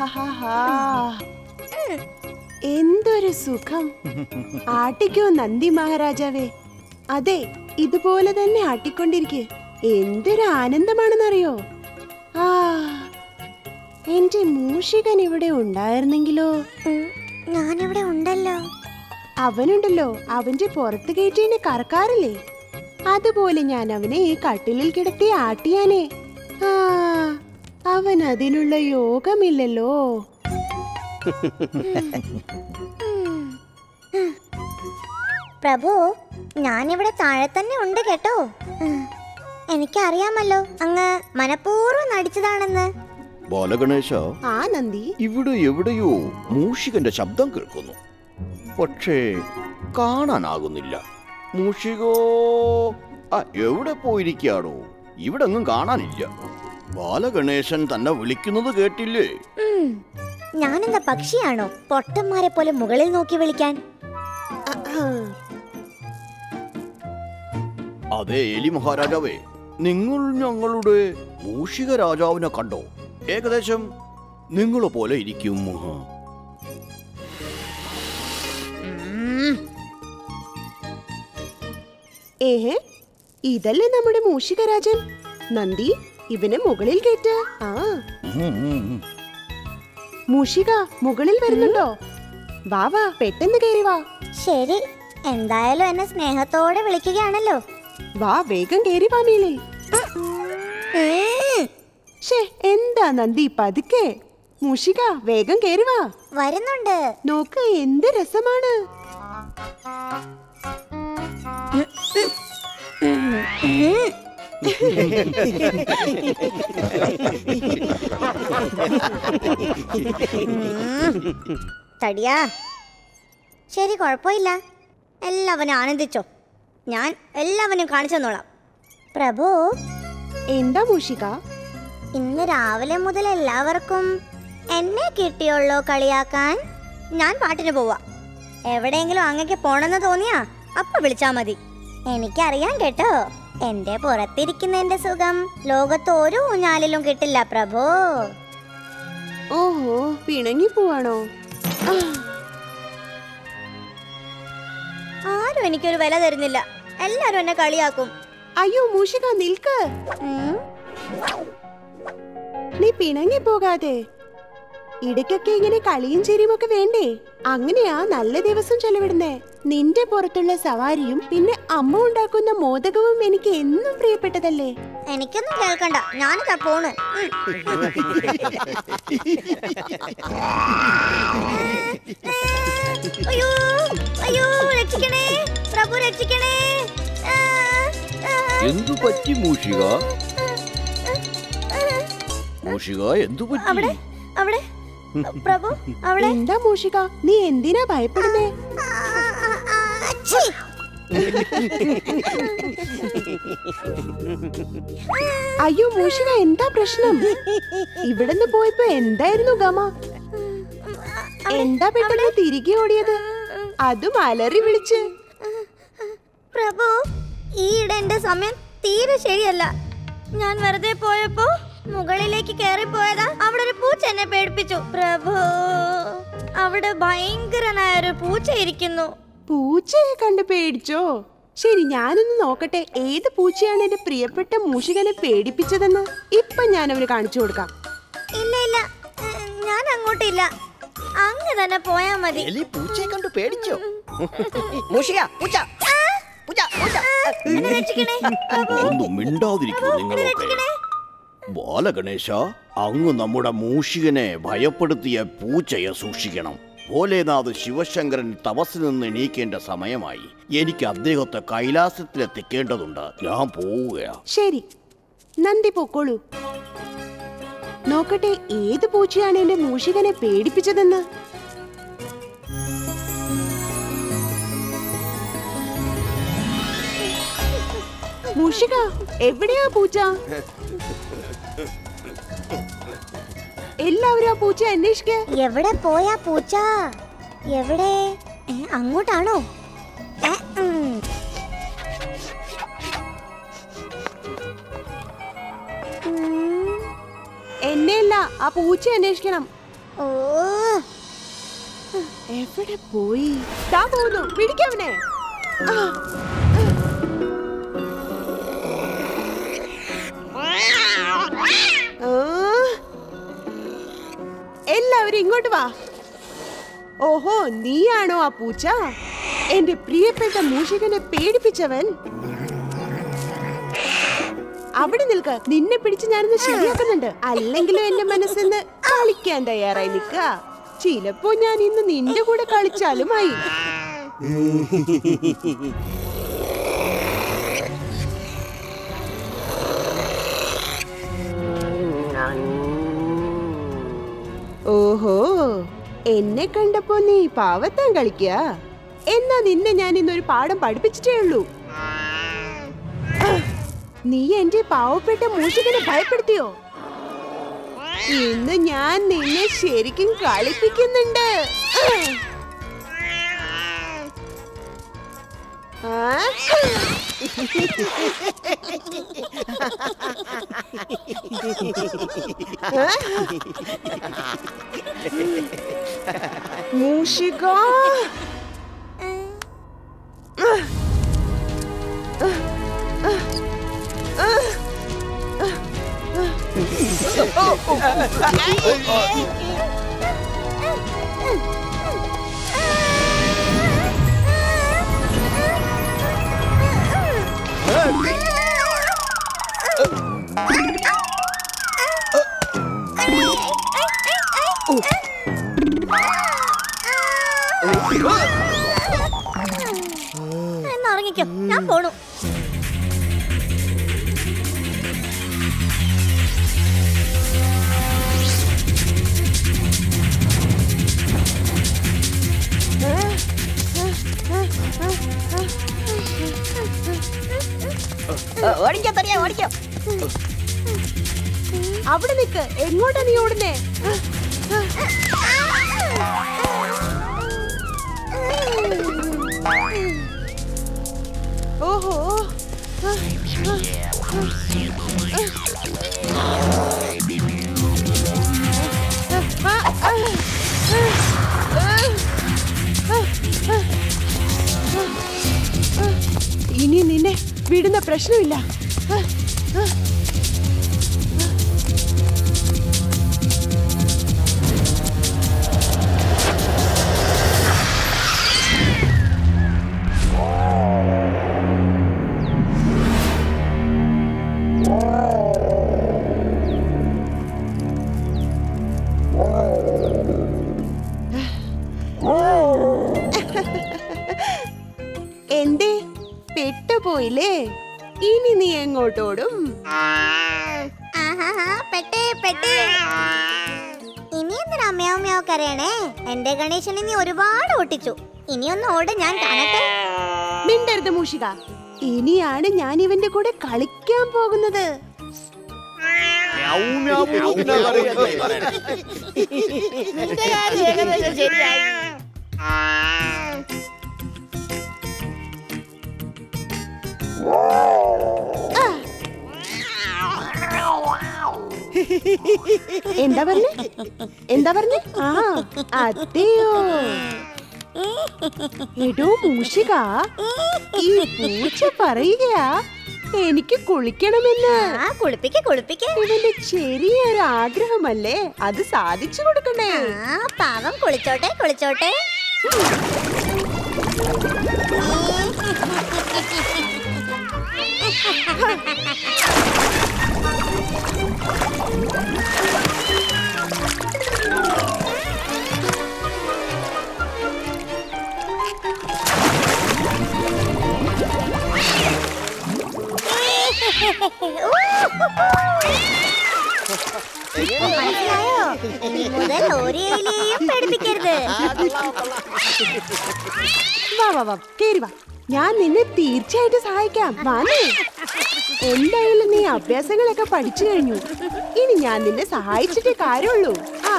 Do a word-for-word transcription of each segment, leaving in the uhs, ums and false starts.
എന്തൊരു സുഖം. ആട്ടിക്കോ നന്ദി മഹാരാജാവേ. അതെ, ഇതുപോലെ തന്നെ ആട്ടിക്കൊണ്ടിരിക്കെ. എന്തൊരു ആനന്ദമാണെന്നറിയോ. ആ, എന്റെ മൂഷികൻ ഇവിടെ ഉണ്ടായിരുന്നെങ്കിലോ. ഞാനിവിടെ ഉണ്ടല്ലോ. അവനുണ്ടല്ലോ, അവന്റെ പുറത്ത് കയറ്റിനെ കറക്കാറില്ലേ, അതുപോലെ ഞാൻ അവനെ ഈ കട്ടിലിൽ കിടത്തി ആട്ടിയാനേ. ആ, അവൻ അതിനുള്ള യോഗമില്ലല്ലോ. പ്രഭു, ഞാനിവിടെ താഴെ തന്നെ ഉണ്ട് കേട്ടോ. എനിക്കറിയാമല്ലോ അങ്ങ് മനഃപൂർവ്വം നടിച്ചതാണെന്ന്. ബാലഗണേശ, ആ നന്ദി, ഇവിടെ എവിടെയോ മൂഷികന്റെ ശബ്ദം കേൾക്കുന്നു, പക്ഷേ കാണാനാകുന്നില്ല. മൂഷികോ എവിടെ പോയിരിക്കാണോ? ഇവിടെ ഒന്നും കാണാനില്ല. ബാലഗണേശൻ തന്നെ വിളിക്കുന്നത് കേട്ടില്ലേ? ഞാനെന്താ പക്ഷിയാണോ പൊട്ടന്മാരെ പോലെ മുകളിൽ നോക്കി വിളിക്കാൻ? അതെ എലി മഹാരാജാവേ, നിങ്ങൾ ഞങ്ങളുടെ മൂഷിക രാജാവിനെ കണ്ടോ? ഏകദേശം നിങ്ങളെ പോലെ ഇരിക്കും. ഏഹേ, ഇതല്ലേ നമ്മുടെ മൂഷികരാജൻ. നന്ദി, ഇവനെ മുകളിൽ കയറ്റ്. ആ, മൂഷിക മുകളിൽ വരുന്നുണ്ടോ? വാ വാ, പെട്ടെന്ന് കയറി വാ. ശരി, എന്തായാലും എന്നെ സ്നേഹത്തോടെ വിളിക്കുകയാണല്ലോ. വാ, വേഗം കയറി വാ മേലെ. ഷേ, എന്താ നന്ദി പതുക്കെ? മൂഷിക വേഗം കയറി വാ. വരുന്നുണ്ട്. നോക്ക്, എന്ത് രസമാണ്. തടിയാ, ശരി, കുഴപ്പമില്ല. എല്ലാവരും ആനന്ദിച്ചോ, ഞാൻ എല്ലാവരും കാണിച്ചു തന്നോളാം. പ്രഭു, എന്താ മൂഷിക? ഇന്ന് രാവിലെ മുതൽ എല്ലാവർക്കും എന്നെ കിട്ടിയുള്ളോ കളിയാക്കാൻ? ഞാൻ പാട്ടിന് പോവാ. എവിടെയെങ്കിലും അങ്ങക്ക് പോണെന്ന് തോന്നിയാ അപ്പൊ വിളിച്ചാ മതി. എനിക്കറിയാം കേട്ടോ, എന്റെ പുറത്തിരിക്കുന്നതിന്റെ സുഖം ലോകത്ത് ഒരു ഊഞ്ഞാലിലും കിട്ടില്ല പ്രഭു. ഓഹോ, പിണങ്ങി പോവാണോ? ആരും എനിക്കൊരു വില തരുന്നില്ല, എല്ലാരും എന്നെ കളിയാക്കും. അയ്യോ മൂഷിക, നിൽക്ക്. നീ പിണങ്ങി പോകാതെ. ഇടയ്ക്കൊക്കെ ഇങ്ങനെ കളിയും ചിരിയും ഒക്കെ വേണ്ടേ? അങ്ങനെയാ നല്ല ദിവസം ചെലവിടുന്നേ. നിന്റെ പുറത്തുള്ള സവാരിയും പിന്നെ അമ്മ ഉണ്ടാക്കുന്ന മോദകവും എനിക്ക് എന്നും പ്രിയപ്പെട്ടതല്ലേ. എനിക്കൊന്നും കേൾക്കണ്ട, ഞാനിതാ പോണ്. അയ്യോ അയ്യോ, രക്ഷിക്കണേ പ്രഭു, രക്ഷിക്കണേ. എന്തു പറ്റി മൂഷിക? മൂഷിക എന്തു പറ്റി? അവിടെ അവിടെ പ്രഭു, അവിടെ. എന്താ മൂഷിക, നീ എന്തിനാ ഭയപ്പെടുന്നേ? അയ്യോ മൂഷിക, എന്താ പ്രശ്നം? ഇവിടുന്ന് പോയപ്പോ എന്തായിരുന്നു ഗമ? എന്താ പെട്ടെന്ന് തിരികെ ഓടിയത്, അതും അലറി വിളിച്ച്? പ്രഭു, ഈയിടെ എന്റെ സമയം തീരെ ശരിയല്ല. ഞാൻ വെറുതെ പോയപ്പോ മുകളിലേക്ക് കയറി പോയതാ. അവിടെ ഒരു പൂച്ച എന്നെ പേടിപ്പിച്ചു പ്രഭു. അവിടെ ഭയങ്കരനായൊരു പൂച്ച ഇരിക്കുന്നു. പൂച്ചയെ കണ്ട് പേടിച്ചോ? ശരി, ഞാനൊന്ന് നോക്കട്ടെ ഏത് പൂച്ചയാണ് എന്റെ പ്രിയപ്പെട്ട മൂഷികനെ പേടിപ്പിച്ചതെന്ന്. ഇപ്പൊ ഞാൻ അവന് കാണിച്ചു കൊടുക്കാം. ഇല്ല ഇല്ല, ഞാൻ അങ്ങോട്ടില്ല, അങ്ങ് തന്നെ പോയാ മതി. പൂച്ചയെ കണ്ട് പേടിച്ചോ? മൂഷിക, പൂച്ച, പൂച്ച, പൂച്ച. ഒന്നും മിണ്ടാതിരിക്കുന്നു നിങ്ങളൊക്കെ. ബാലഗണേശ, അങ്ങ് നമ്മുടെ മൂഷികനെ ഭയപ്പെടുത്തിയ പൂച്ചയെ സൂക്ഷിക്കണം. ഭോലേനാഥ് ശിവശങ്കരൻ തപസ്സിൽ നിന്ന് എണീക്കേണ്ട സമയമായി. എനിക്ക് അദ്ദേഹത്തെ കൈലാസത്തിലെത്തിക്കേണ്ടതുണ്ട്. ഞാൻ പോവുകയാ. ശരി, നന്ദി പൊക്കോളൂ. നോക്കട്ടെ ഏത് പൂച്ചയാണ് എന്റെ മൂഷികനെ പേടിപ്പിച്ചതെന്ന്. മൂഷിക, എവിടെയാ പൂച്ച? എല്ലാവരും ആ പൂച്ച അന്വേഷിക്ക. എവിടെ പോയാ പൂച്ച? എവിടെ? അങ്ങോട്ടാണോ? എന്നെയല്ല, ആ പൂച്ച അന്വേഷിക്കണം. ഓ എവിടെ പോയി? ദാ പോകുന്നു, പിടിക്കവനെ. എല്ലാവരും ഇങ്ങോട്ട് വാ. ഓഹോ, നീയാണോ ആ പൂച്ച? എന്റെ പ്രിയപ്പെട്ട മൂഷികനെ പേടിപ്പിച്ചവൻ. അവിടെ നിൽക്ക, നിന്നെ പിടിച്ച് ഞാനിന്ന് ശരിയാക്കുന്നുണ്ട്. അല്ലെങ്കിലും എന്റെ മനസ്സിന്ന് കളിക്കാൻ തയ്യാറായി നിൽക്ക. ചിലപ്പോ ഞാൻ ഇന്ന് നിന്റെ കൂടെ കളിച്ചാലുമായി. ഓഹോ, എന്നെ കണ്ടപ്പോ നീ പാവത്താൻ കളിക്കുക. എന്നാ നിന്നെ ഞാൻ ഇന്നൊരു പാഠം പഠിപ്പിച്ചിട്ടേ ഉള്ളൂ. നീ എന്റെ പാവപ്പെട്ട മൂഷികനെ ഭയപ്പെടുത്തിയോ? ഇന്ന് ഞാൻ നിന്നെ ശരിക്കും കളിപ്പിക്കുന്നുണ്ട്. മൂഷിക, എന്നറിയിക്കോ, ഞാൻ പോണു. ഓടിക്കോ തനിയാ, ഓടിക്കോ. അവിടെ നിക്ക്. എങ്ങോട്ടാ നീ ഓടുന്നേ? ഓഹോ, ഇനി നിന്നെ വിടുന്ന പ്രശ്നമില്ല. എന്തേ, പെട്ടുപോയില്ലേ? ഇനി നീ എങ്ങോട്ടോടും? ഇനി എന്തിനാ മ്യാവ് മ്യാവ് കരയണേ? എന്റെ ഗണേശനെ നീ ഒരുപാട് ഒട്ടിച്ചു. ഇനിയൊന്ന് ഓട്, ഞാൻ കാണട്ടെ. മിണ്ടരുത് മൂഷിക. ഇനിയാണ് ഞാൻ ഇവന്റെ കൂടെ കളിക്കാൻ പോകുന്നത്. നിന്റെ കാര്യം ഏകദേശം ശരിയായി. എന്താ പറഞ്ഞേ? എന്താ പറഞ്ഞേ? ആ, അതെയോ. എടോ മൂഷിക, ഈ പൂച്ച പറയുകയാ എനിക്ക് കുളിക്കണമെന്ന്. കുളിപ്പിക്ക് കുളിപ്പിക്ക്. ഇവന്റെ ചെറിയൊരു ആഗ്രഹമല്ലേ, അത് സാധിച്ചു കൊടുക്കണ്ടേ? ആ, പാവം കുളിച്ചോട്ടെ കുളിച്ചോട്ടെ. മനസ്സിലായോ? ഇനി മുതൽ ഒരു എലിയെയും പേടിപ്പിക്കരുത്. വാ വാ വാ, കേറി വാ. ഞാൻ നിന്നെ തീർച്ചയായിട്ടും സഹായിക്കാം. വാനേ, എന്തായാലും നീ അഭ്യാസങ്ങളൊക്കെ പഠിച്ചു കഴിഞ്ഞു. ഇനി ഞാൻ നിന്നെ സഹായിച്ചിട്ടേ കാര്യമുള്ളൂ. ആ,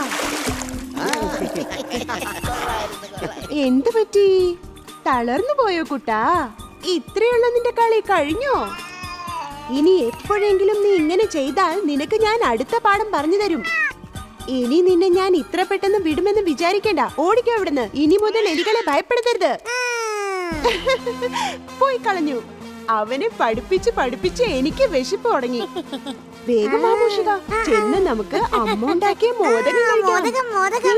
എന്ത് പറ്റി? തളർന്നു പോയോ കുട്ടാ? ഇത്രയുള്ള നിന്റെ കളി കഴിഞ്ഞോ? ഇനി എപ്പോഴെങ്കിലും നീ ഇങ്ങനെ ചെയ്താൽ നിനക്ക് ഞാൻ അടുത്ത പാഠം പറഞ്ഞു തരും. ഇനി നിന്നെ ഞാൻ ഇത്ര പെട്ടെന്ന് വിടുമെന്ന് വിചാരിക്കണ്ട. ഓടിക്കോ ഇവിടുന്ന്. ഇനി മുതൽ എലികളെ ഭയപ്പെടുത്തരുത്. പോയി കളഞ്ഞു. അവനെ പഠിപ്പിച്ച് പഠിപ്പിച്ച് എനിക്ക് വിശപ്പ് തുടങ്ങി. വേഗം വാ മൂഷിക, ചെന്ന് നമുക്ക് അമ്മ ഉണ്ടാക്കിയ മോദകം കഴിക്കാം.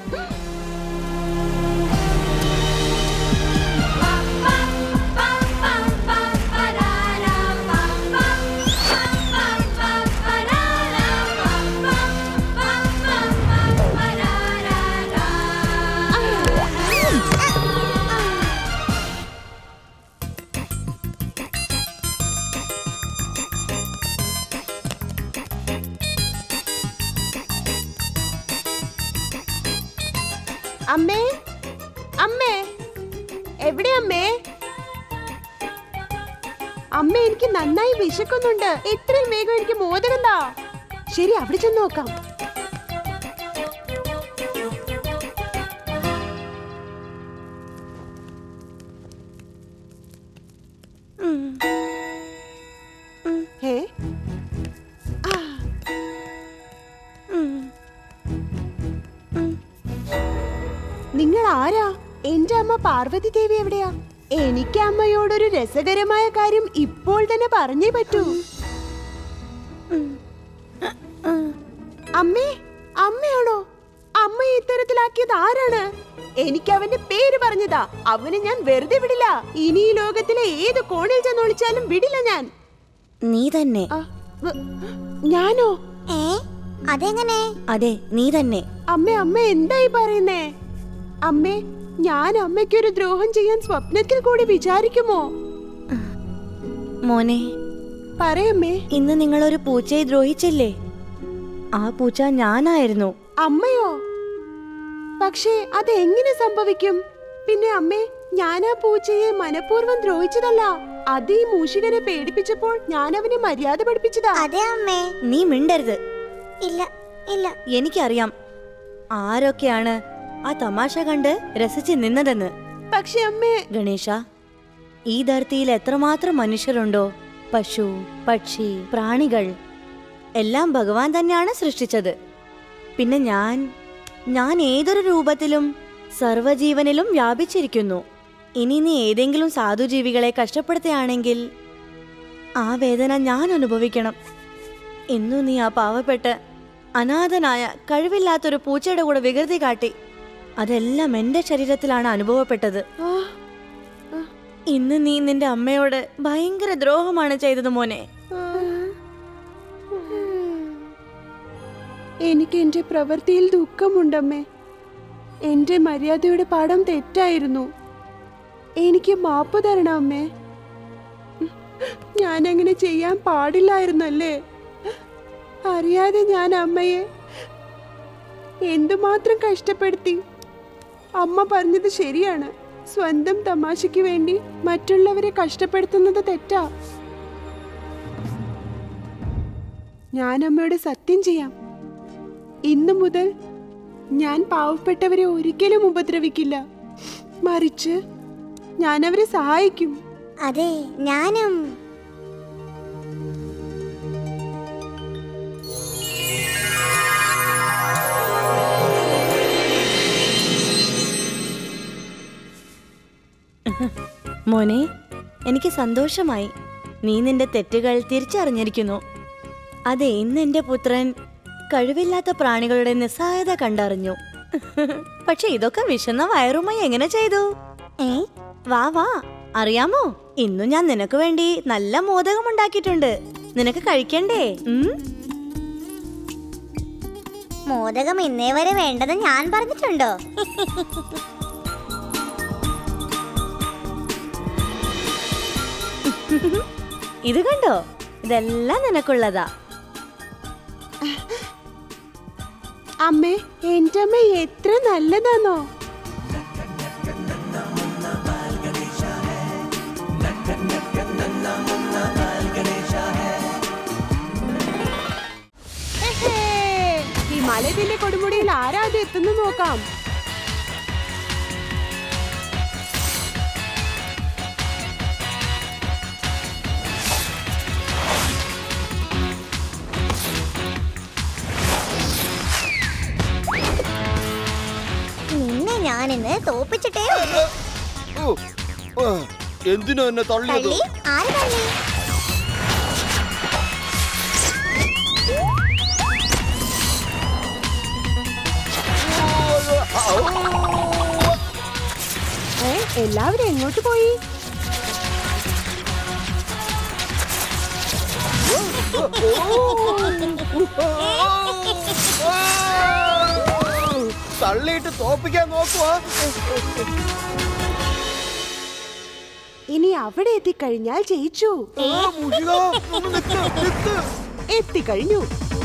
അമ്മേ, അമ്മേ, എവിടെ അമ്മേ? അമ്മ, എനിക്ക് നന്നായി വിശക്കുന്നുണ്ട്. എത്രയും വേഗം എനിക്ക് മോദകം താ. ശരി, അവിടെ ചെന്ന് നോക്കാം. ഹേ, നിങ്ങൾ ആരാ? എന്റെ അമ്മ പാർവതി ദേവി എവിടെയാ? എനിക്ക് അമ്മയോടൊരു രസകരമായ കാര്യം ഇപ്പോൾ തന്നെ പറഞ്ഞേ പറ്റൂ. അമ്മേ, അമ്മയാണോ? അമ്മ ഇത്തരത്തിലാക്കിയത് ആരാണ്? എനിക്ക് അവന്റെ പേര് പറഞ്ഞതാ. അവനെ ഞാൻ വെറുതെ വിടില്ല. ഇനി ഈ ലോകത്തിലെ ഏത് കോണിൽ ചെന്ന് ഒളിച്ചാലും വിടില്ല ഞാൻ. നീ തന്നെ? ഞാനോ? അതെങ്ങനെ? അതെ, നീ തന്നെ. അമ്മ, അമ്മ എന്തായി പറയുന്നേ? അമ്മേ, ഞാൻ അമ്മയ്ക്കൊരു ദ്രോഹം ചെയ്യാൻ സ്വപ്നത്തിൽ കൂടി വിചാരിക്കുമോ? മോനെ, പറയമ്മേ. ഇന്ന് നിങ്ങളൊരു പൂച്ചയെ ദ്രോഹിച്ചില്ലേ? ആ പൂച്ച ഞാനായിരുന്നു. അമ്മയോ? പക്ഷേ അത് എങ്ങനെ സംഭവിക്കും? പിന്നെ അമ്മേ, ഞാൻ ആ പൂച്ചയെ മനഃപൂർവ്വം ദ്രോഹിച്ചതല്ല. അത് ഈ മൂഷികനെ പേടിപ്പിച്ചപ്പോൾ ഞാൻ അവനെ മര്യാദ പഠിപ്പിച്ചതാ. അതെ അമ്മേ. നീ മിണ്ടരുത്. ഇല്ല ഇല്ല, എനിക്കറിയാം ആരൊക്കെയാണ് ആ തമാശ കണ്ട് രസിച്ച് നിന്നതെന്ന്. പക്ഷെ അമ്മേ, ഗണേശ, ഈ ധർത്തിയിൽ എത്രമാത്രം മനുഷ്യരുണ്ടോ, പശു, പക്ഷി, പ്രാണികൾ എല്ലാം ഭഗവാൻ തന്നെയാണ് സൃഷ്ടിച്ചത്. പിന്നെ ഞാൻ ഞാൻ ഏതൊരു രൂപത്തിലും സർവ്വജീവനിലും വ്യാപിച്ചിരിക്കുന്നു. ഇനി നീ ഏതെങ്കിലും സാധുജീവികളെ കഷ്ടപ്പെടുത്തുകയാണെങ്കിൽ ആ വേദന ഞാൻ അനുഭവിക്കണം. ഇന്നു നീ ആ പാവപ്പെട്ട് അനാഥനായ കഴിവില്ലാത്തൊരു പൂച്ചയുടെ കൂടെ വികൃതി കാട്ടി. അതെല്ലാം എന്റെ ശരീരത്തിലാണ് അനുഭവപ്പെട്ടത്. ഇന്ന് നീ നിന്റെ അമ്മയോട് ഭയങ്കര ദ്രോഹമാണ് ചെയ്തത് മോനെ. എനിക്ക് എന്റെ പ്രവൃത്തിയിൽ ദുഃഖമുണ്ടമ്മേ. എന്റെ മര്യാദയുടെ പാഠം തെറ്റായിരുന്നു. എനിക്ക് മാപ്പ് തരണം അമ്മേ. ഞാൻ അങ്ങനെ ചെയ്യാൻ പാടില്ലായിരുന്നല്ലേ? അറിയാതെ ഞാൻ അമ്മയെ എന്തുമാത്രം കഷ്ടപ്പെടുത്തി. അമ്മ പറഞ്ഞത് ശരിയാണ്. സ്വന്തം തമാശയ്ക്ക് വേണ്ടി മറ്റുള്ളവരെ കഷ്ടപ്പെടുത്തുന്നത് തെറ്റാ. ഞാൻ അമ്മയോട് സത്യം ചെയ്യാം. ഇന്നു മുതൽ ഞാൻ പാവപ്പെട്ടവരെ ഒരിക്കലും ഉപദ്രവിക്കില്ല. മറിച്ച് ഞാൻ അവരെ സഹായിക്കും. അതെ, ഞാനും. മോനെ, എനിക്ക് സന്തോഷമായി. നീ നിന്റെ തെറ്റുകൾ തിരിച്ചറിഞ്ഞിരിക്കുന്നു. അതെ, ഇന്ന് എന്റെ പുത്രൻ കഴിവില്ലാത്ത പ്രാണികളുടെ നിസ്സഹായത കണ്ടറിഞ്ഞു. പക്ഷെ ഇതൊക്കെ വിശന്ന വയറുമായി എങ്ങനെ ചെയ്തു? ഏ വാ വാ, അറിയാമോ, ഇന്നു ഞാൻ നിനക്ക് വേണ്ടി നല്ല മോദകം ഉണ്ടാക്കിയിട്ടുണ്ട്. നിനക്ക് കഴിക്കണ്ടേ? മോദകം ഇന്നേ വരെ വേണ്ടത് ഞാൻ പറഞ്ഞിട്ടുണ്ടോ? ഇത് കണ്ടോ, ഇതെല്ലാം നിനക്കുള്ളതാ. അമ്മേ, എന്റെ അമ്മ എത്ര നല്ലതാണോ. ഈ മലതിന്റെ കൊടുമുടിയിൽ ആരാതെ എത്തുന്നു നോക്കാം. ഇന്ന് തോപ്പിച്ചിട്ടേ എന്തിനാ എന്നെ തള്ളിയത്? തള്ളി ആര് തള്ളി? എല്ലാവരും എങ്ങോട്ട് പോയി? തള്ളിയിട്ട് തോപ്പിക്കാൻ നോക്കുക. ഇനി അവിടെ എത്തിക്കഴിഞ്ഞാൽ ജയിച്ചു. എത്തിക്കഴിഞ്ഞു.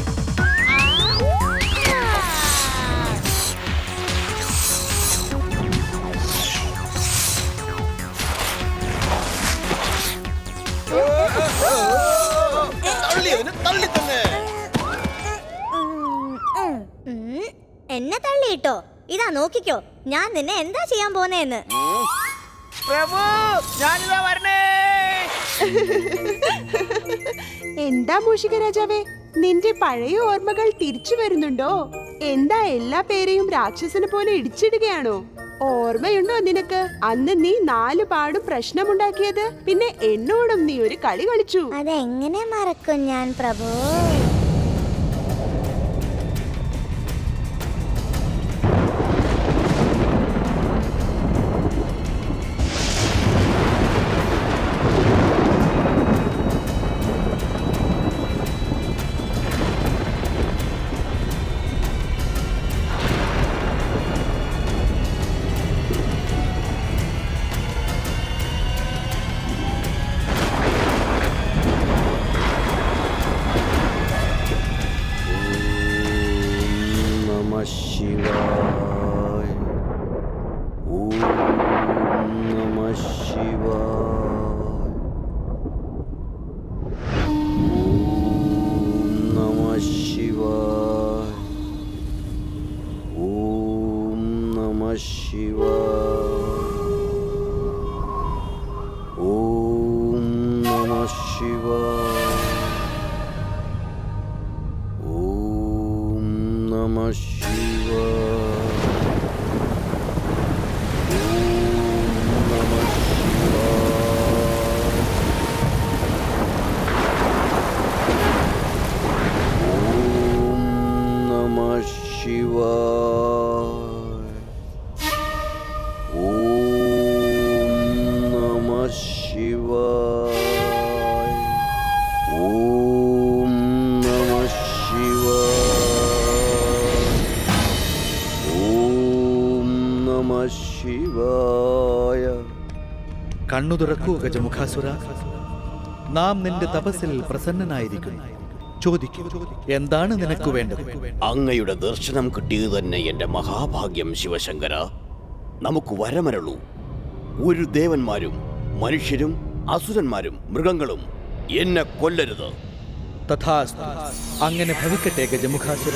എന്നെ തള്ളിയിട്ടോ? ഇതാ നോക്കിക്കോ, ഞാൻ നിന്നെ എന്താ ചെയ്യാൻ പോന്നേന്ന്. എന്താ മൂഷിക രാജാവേ, നിന്റെ പഴയ ഓർമ്മകൾ തിരിച്ചു വരുന്നുണ്ടോ? എന്താ എല്ലാ പേരെയും രാക്ഷസനെ പോലെ ഇടിച്ചിടുകയാണോ? ഓർമ്മയുണ്ടോ നിനക്ക് അന്ന് നീ നാലു പാടും പ്രശ്നമുണ്ടാക്കിയത്? പിന്നെ എന്നോടും നീ ഒരു കളി കളിച്ചു. അതെങ്ങനെ മറക്കും ഞാൻ പ്രഭു? കണ്ണു തുറക്കൂ ഗജമുഖാസുര, നാം നിന്റെ തപസ്സിൽ പ്രസന്നനായിരിക്കുന്നു. ചോദിക്കൂ, എന്താണ് നിനക്ക് വേണ്ടത്? അങ്ങയുടെ ദർശനം കിട്ടിയത് തന്നെ എന്റെ മഹാഭാഗ്യം ശിവശങ്കര. നമുക്ക് വരമരളൂ. ഒരു ദേവന്മാരും മനുഷ്യരും അസുരന്മാരും മൃഗങ്ങളും എന്നെ കൊല്ലരുത്. തഥാസ്തു, അങ്ങനെ ഭവിക്കട്ടെ ഗജമുഖാസുര.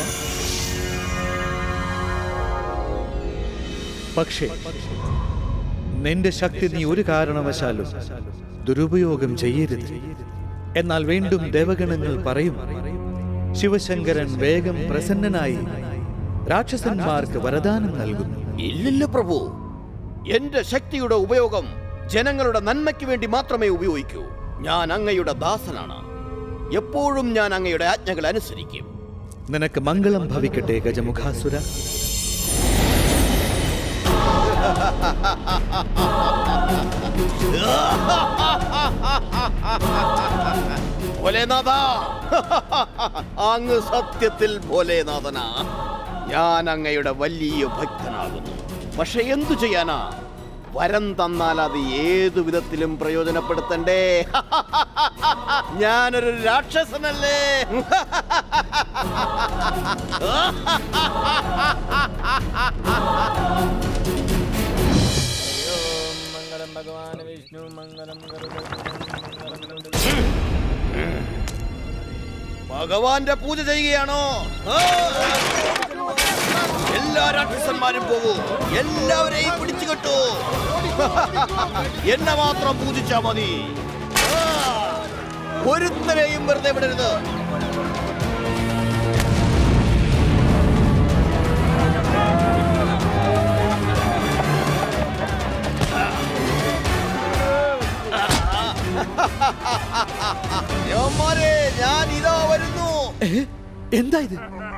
പക്ഷേ നിന്റെ ശക്തി നീ ഒരു കാരണവശാലും ദുരുപയോഗം ചെയ്യരുത്. എന്നാൽ വീണ്ടും ദേവഗണങ്ങൾ പറയും, ശിവശങ്കരൻ വേഗം പ്രസന്നനായി രാക്ഷസന്മാർക്ക് വരദാനം നൽകുന്നു. ഇല്ലില്ല പ്രഭു, എന്റെ ശക്തിയുടെ ഉപയോഗം ജനങ്ങളുടെ നന്മയ്ക്ക് വേണ്ടി മാത്രമേ ഉപയോഗിക്കൂ. ഞാൻ അങ്ങയുടെ ദാസനാണ്. എപ്പോഴും ഞാൻ അങ്ങയുടെ ആജ്ഞകൾ അനുസരിക്കും. നിനക്ക് മംഗളം ഭവിക്കട്ടെ ഗജമുഖാസുര. ഭോലേനാഥ, അങ്ങ് സത്യത്തിൽ ഭോലേനാഥനാ. ഞാൻ അങ്ങയുടെ വലിയ ഭക്തനാകുന്നു. പക്ഷെ എന്തു ചെയ്യാനാ? വരം തന്നാൽ അത് ഏതു വിധത്തിലും പ്രയോജനപ്പെടുത്തണ്ടേ. ഞാനൊരു രാക്ഷസനല്ലേ. ഭഗവാൻ വിഷ്ണു മംഗളം. ഭഗവാന്റെ പൂജ ചെയ്യുകയാണോ? എല്ലാ രാക്ഷസന്മാരും പോകൂ, എല്ലാവരെയും പിടിച്ചു കെട്ടു. എന്നെ മാത്രം പൂജിച്ചാ മതി. ഒരുത്തരെയും വെറുതെ വിടരുത്. യവന്മാരെ, ഞാൻ ഇതാ വരുന്നു. എന്താ ഇത്?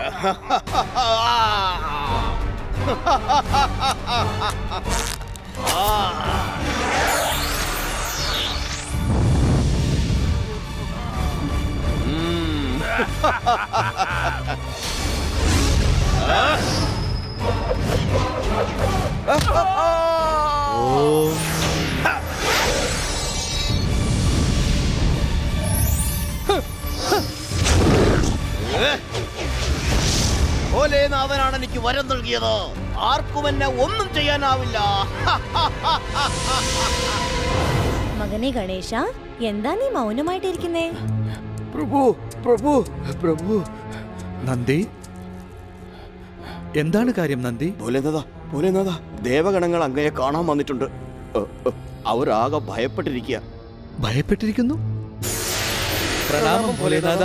ഭോലേനാഥനാണ് എനിക്ക് വരം നൽകിയത്. ആർക്കും എന്നെ ഒന്നും ചെയ്യാനാവില്ല. മകനെ ഗണേശ, എന്താ നീ മൗനമായിട്ടിരിക്കുന്നേ? പ്രഭു പ്രഭു പ്രഭു നന്ദി, എന്താണ് കാര്യം നന്ദി? ഭോലേനാഥ, ഭോലേനാഥ, ദേവഗണങ്ങൾ അങ്ങയെ കാണാൻ വന്നിട്ടുണ്ട്. അവരാകെ ഭയപ്പെട്ടിരിക്കുക. ഭയപ്പെട്ടിരിക്കുന്നു? പ്രണാമം ഭോലേനാഥ.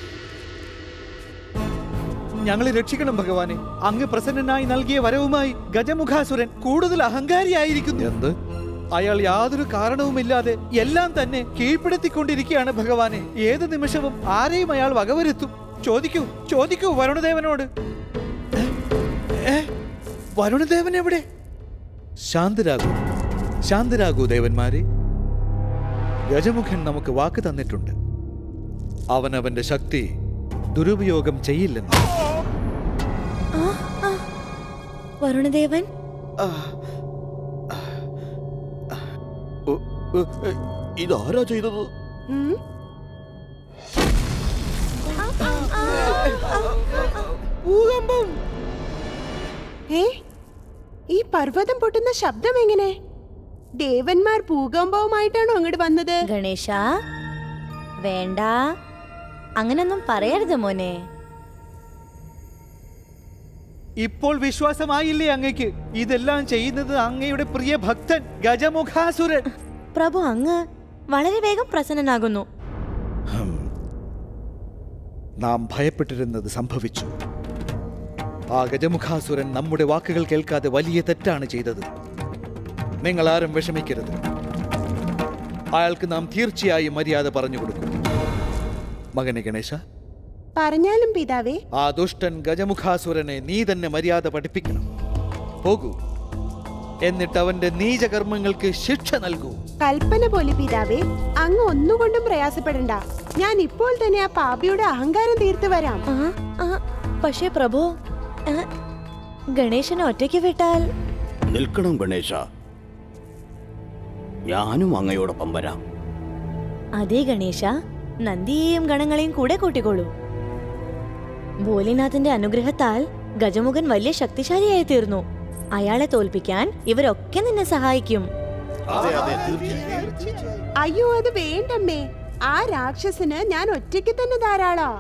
ഞങ്ങളെ രക്ഷിക്കണം ഭഗവാനെ. അങ്ങ് പ്രസന്നനായി നൽകിയ വരവുമായി ഗജമുഖാസുരൻ കൂടുതൽ അഹങ്കാരിയായിരിക്കുന്നു. എന്ത്? അയാൾ യാതൊരു കാരണവുമില്ലാതെ എല്ലാം തന്നെ കീഴ്പ്പെടുത്തിക്കൊണ്ടിരിക്കുകയാണ് ഭഗവാനെ. ഏത് നിമിഷവും ആരെയും അയാൾ വകവരുത്തും. ചോദിക്കൂ ചോദിക്കൂ വരുണദേവനോട്. വരുണദേവൻ എവിടെ? ശാന്തരാകൂ ശാന്തരാകൂ ദേവന്മാരെ. ഗജമുഖൻ നമുക്ക് വാക്ക് തന്നിട്ടുണ്ട്. അവനവന്റെ ശക്തി ദുരുപയോഗം ചെയ്യില്ലെന്ന്. വരുണദേവൻ, ഇതാരാ ചെയ്തത്? ഭൂകമ്പം! ഏ, ഈ പർവ്വതം പൊട്ടുന്ന ശബ്ദം എങ്ങനെ? ദേവന്മാർ ഭൂകമ്പവുമായിട്ടാണോ അങ്ങോട്ട് വന്നത്? ഗണേശ, വേണ്ട, അങ്ങനൊന്നും പറയരുത് മോനെ. ഇപ്പോൾ വിശ്വാസമായില്ലേ അങ്ങയ്ക്ക്? ഇതെല്ലാം ചെയ്യുന്നത് അങ്ങയുടെ പ്രിയ ഭക്തൻ ഗജമുഖാസുരൻ. പ്രഭു, അങ്ങ് വളരെ വേഗം പ്രസന്നനാകുന്നു. നാം ഭയപ്പെട്ടിരുന്നത് സംഭവിച്ചു. ആ ഗജമുഖാസുരൻ നമ്മുടെ വാക്കുകൾ കേൾക്കാതെ വലിയ തെറ്റാണ് ചെയ്തത്. നിങ്ങൾ ആരും വിഷമിക്കരുത്. അയാൾക്ക് നാം തീർച്ചയായും മര്യാദ പറഞ്ഞു കൊടുക്കും. മകനെ ഗണേശ, പറഞ്ഞാലും പിതാവേ. ആ ദുഷ്ടൻ ഗജമുഖാസുരനെ നീ തന്നെ മര്യാദ പഠിപ്പിക്കണം. പോകൂ, എന്നിട്ട് അവന്റെ നീചകർമ്മങ്ങൾക്ക് ശിക്ഷ നൽകൂ. കൽപ്പന പോലെ പിതാവേ. അങ്ങ് ഒന്നുകൊണ്ടും പ്രയാസപ്പെടണ്ട. ഞാൻ ഇപ്പോൾ തന്നെ ആ പാപിയുടെ അഹങ്കാരം തീർത്തു വരാം. പക്ഷേ പ്രഭു, ഗണേശനെ ഒറ്റയ്ക്ക് വിട്ടാൽ? നിൽക്കണം ഗണേശ, ഞാനും അങ്ങയോടൊപ്പം വരാം. അതേ ഗണേശ, നന്ദിയെയും ഗണങ്ങളെയും കൂടെ കൂട്ടിക്കോളൂ. ഭോലേനാഥന്റെ അനുഗ്രഹത്താൽ ഗജമുഖൻ വലിയ ശക്തിശാലിയായി തീർന്നു. അയാളെ തോൽപ്പിക്കാൻ ഇവരൊക്കെ നിന്നെ സഹായിക്കും. അയ്യോ, അത് വേണ്ടമ്മേ. ആ രാക്ഷസന് ഞാൻ ഒറ്റയ്ക്ക് തന്നെ ധാരാളാ.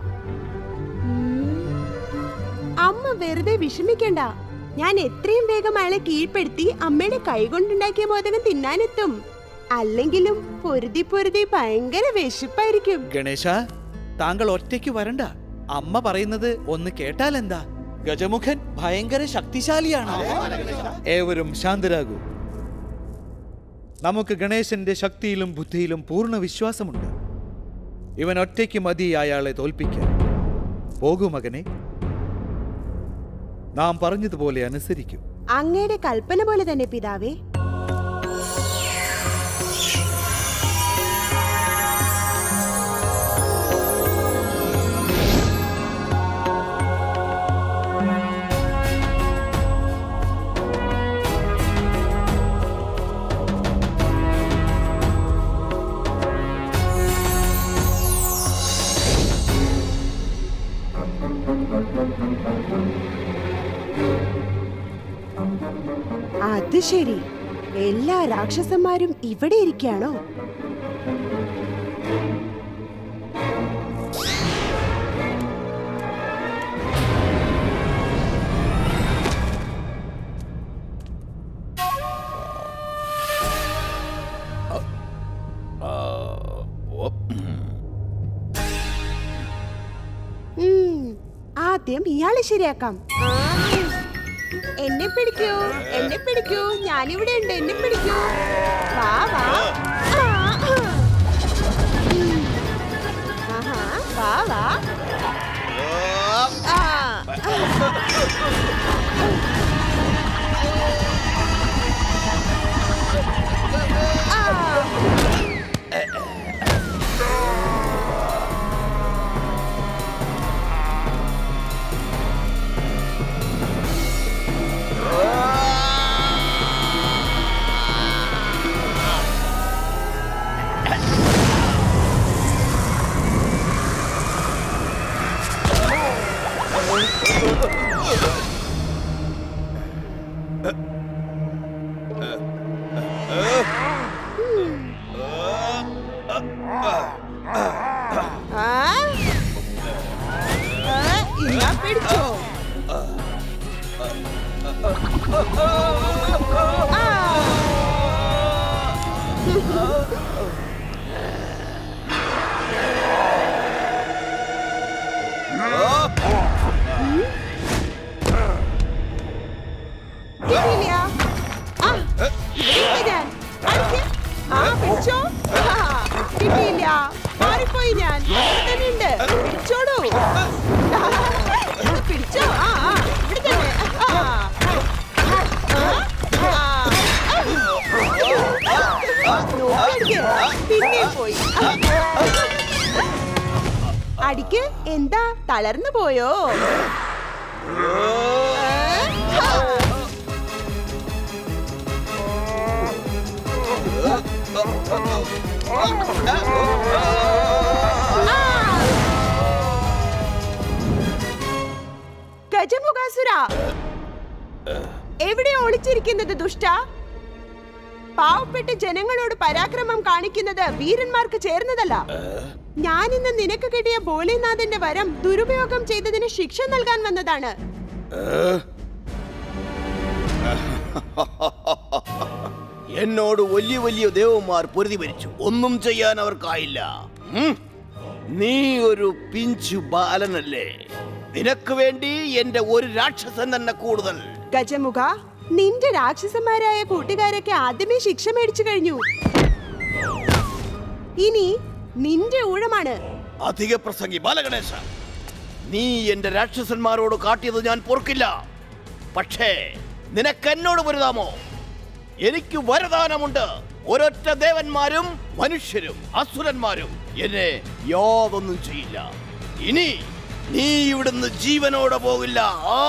അമ്മ വെറുതെ വിഷമിക്കണ്ട. ഞാൻ എത്രയും വേഗം അയാളെ കീഴ്പ്പെടുത്തി അമ്മയുടെ കൈകൊണ്ടുണ്ടാക്കിയ മോദകം തിന്നാനെത്തും. അല്ലെങ്കിലും പൊരുതി പൊരുതി ഭയങ്കര വിശപ്പായിരിക്കും. ഗണേശ, താങ്കൾ ഒറ്റയ്ക്ക് വരണ്ട. അമ്മ പറയുന്നത് ഒന്ന് കേട്ടാൽ എന്താ? ഗജമുഖൻ ഭയങ്കര ശക്തിശാലിയാണ്. ഏവരും ശാന്തരാകൂ. നമുക്ക് ഗണേശന്റെ ശക്തിയിലും ബുദ്ധിയിലും പൂർണ്ണ വിശ്വാസമുണ്ട്. ഇവൻ ഒറ്റയ്ക്ക് മതി അയാളെ തോൽപ്പിക്കാൻ. പോകൂ മകനെ, നാം പറഞ്ഞതുപോലെ അനുസരിക്കും. അങ്ങയുടെ കൽപ്പന പോലെ തന്നെ പിതാവേ. അത് ശരി, എല്ലാ രാക്ഷസന്മാരും ഇവിടെ ഇരിക്കുകയാണോ? ആദ്യം ഇയാളെ ശരിയാക്കാം. എന്നെ പിടിക്കൂ, എന്നെ പിടിക്കൂ, ഞാനിവിടെ ഉണ്ട്, എന്നെ പിടിക്കൂ. വാ വാ. ഇന്നാ പിടിച്ചോ. കിട്ടിയില്ല, മാറിപ്പോയി. ഞാൻ തന്നെയുണ്ട്. പിടിച്ചോളൂ, പിടിച്ചോ. ആ ആ ഇവിടെ തന്നെ. പിന്നെ പോയി. അടിക്ക്. എന്താ തളർന്നു പോയോ? ഗജമുഖാസുര, എവിടെ ഒളിച്ചിരിക്കുന്നത് ദുഷ്ട? പാവപ്പെട്ട ജനങ്ങളോട് പരാക്രമം കാണിക്കുന്നത് വീരന്മാർക്ക് ചേർന്നതല്ല. ഞാൻ ഇന്ന് നിനക്ക് കിട്ടിയ ഭോലേനാഥന്റെ വരം ദുരുപയോഗം ചെയ്തതിന് ശിക്ഷ നൽകാൻ വന്നതാണ്. എന്നോട് വലിയ വലിയ ദേവന്മാർ പൊരുതി ഭരിച്ചു, ഒന്നും ചെയ്യാൻ അവർക്കായില്ല. നീ ഒരു പിഞ്ചു ബാലനല്ലേ? നിനക്ക് വേണ്ടി എന്റെ ഒരു രാക്ഷസൻ തന്നെ കൂടുതൽ. ഗജമുഖ, നിന്റെ രാക്ഷസന്മാരായ കൂട്ടുകാരൊക്കെ ആദ്യമേ ശിക്ഷ മേടിച്ചു കഴിഞ്ഞു. ഇനി നിന്റെ ഊഴമാണ്. അധിക പ്രസംഗി ബാലഗണേശ, നീ എന്റെ രാക്ഷസന്മാരോട് കാട്ടിയത് ഞാൻ പൊറുക്കില്ല. പക്ഷേ നിനക്ക് എന്നോട് വരദാമോ? എനിക്ക് വരദാനമുണ്ട്. ഒരൊറ്റ ദേവന്മാരും മനുഷ്യരും അസുരന്മാരും എന്നെ യാതൊന്നും ചെയ്യില്ല. ഇനി നീ ഇവിടുന്ന് ജീവനോടെ പോകില്ല. ആ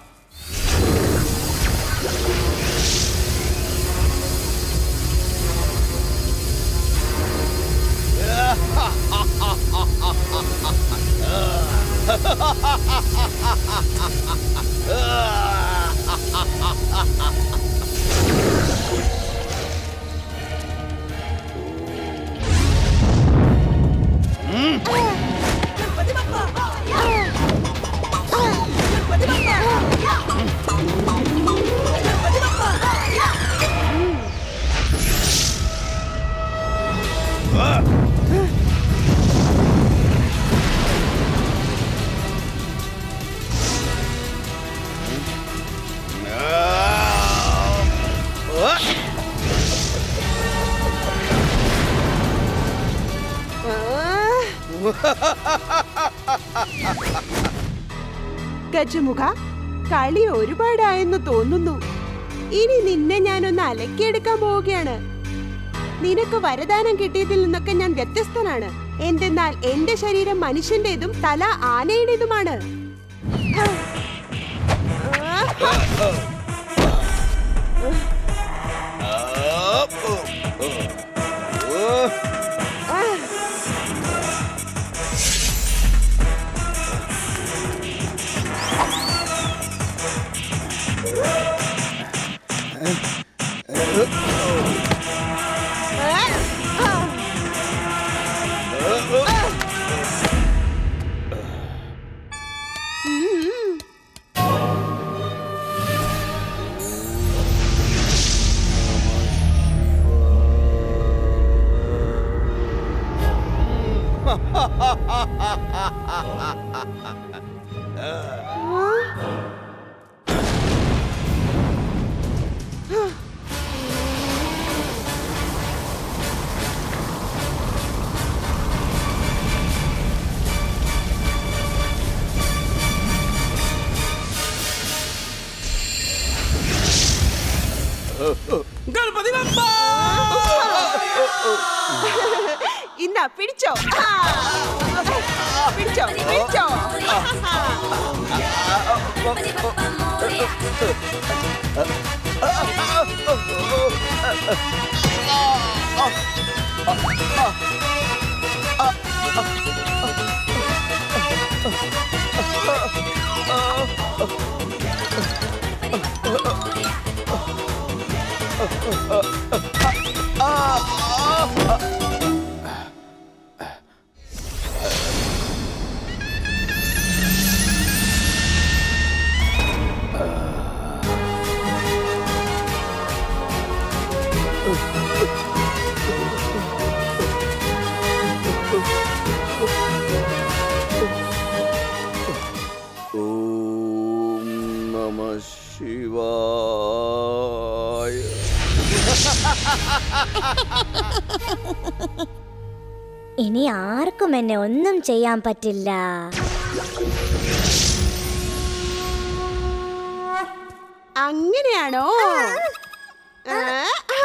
ഗജമുഖ, കളി ഒരുപാടായെന്ന് തോന്നുന്നു. ഇനി നിന്നെ ഞാനൊന്ന് അലക്കിയെടുക്കാൻ പോവുകയാണ്. നിനക്ക് വരദാനം കിട്ടിയതിൽ നിന്നൊക്കെ ഞാൻ വ്യത്യസ്തനാണ്. എന്തെന്നാൽ എന്റെ ശരീരം മനുഷ്യന്റേതും തല ആനയുടേതുമാണ്. ഇന്നാ പിടിച്ചോ, പിടിച്ചോ, പിടിച്ചോ. ശിവായ. ഇനി ആർക്കും എന്നെ ഒന്നും ചെയ്യാൻ പറ്റില്ല. അങ്ങനെയാണോ? ആ, ആ.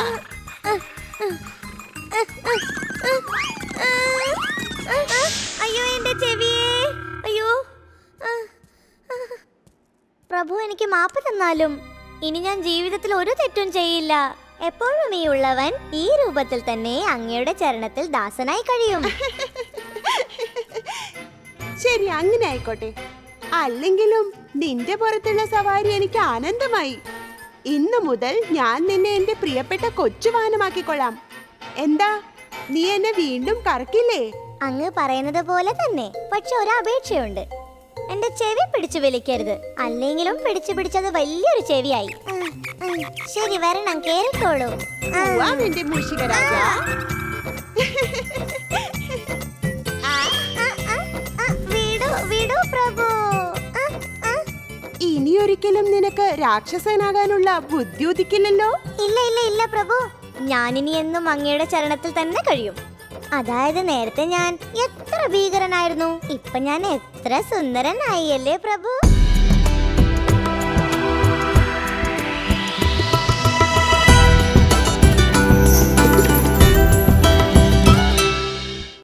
അയ്യോ എന്റെ ചെവിയേ, അയ്യോ. പ്രഭു എനിക്ക് മാപ്പ് തന്നാലും ഇനി ഞാൻ ജീവിതത്തിൽ ഒരു തെറ്റും ചെയ്യില്ല. എപ്പോഴും ഈ ഉള്ളവൻ ഈ രൂപത്തിൽ തന്നെ അങ്ങയുടെ ചരണത്തിൽ ദാസനായി കഴിയും. ശരി, അങ്ങനെ ആയിക്കോട്ടെ. അല്ലെങ്കിലും നിന്റെ പുറത്തുള്ള സവാരി എനിക്ക് ആനന്ദമായി. ഇന്നു മുതൽ ഞാൻ നിന്നെ എന്റെ പ്രിയപ്പെട്ട കൊച്ചുവാഹനമാക്കിക്കൊള്ളാം. എന്താ, നീ എന്നെ വീണ്ടും കറക്കില്ലേ? അങ്ങ് പറയുന്നത് പോലെ തന്നെ. പക്ഷെ ഒരു അപേക്ഷയുണ്ട്. എന്റെ ചെവി പിടിച്ചു വലിക്കരുത്. അല്ലെങ്കിലും പിടിച്ചു പിടിച്ചത് വലിയൊരു ചെവിയായി. ശരി, വരണം, കേറിക്കോളൂ. പോവാ നിന്റെ മൂഷികരാജ. വിടൂ വിടൂ പ്രഭു. ഇനിയൊരിക്കലും നിനക്ക് രാക്ഷസനാകാനുള്ള ബുദ്ധി ഉദിക്കില്ലല്ലോ. ഇല്ല ഇല്ല ഇല്ല പ്രഭു, ഞാനിനി എന്നും അങ്ങയുടെ ചരണത്തിൽ തന്നെ കഴിയും. അതായത് നേരത്തെ ഞാൻ എത്ര ഭീകരനായിരുന്നു, ഇപ്പൊ ഞാൻ എത്ര സുന്ദരനായി അല്ലേ പ്രഭു.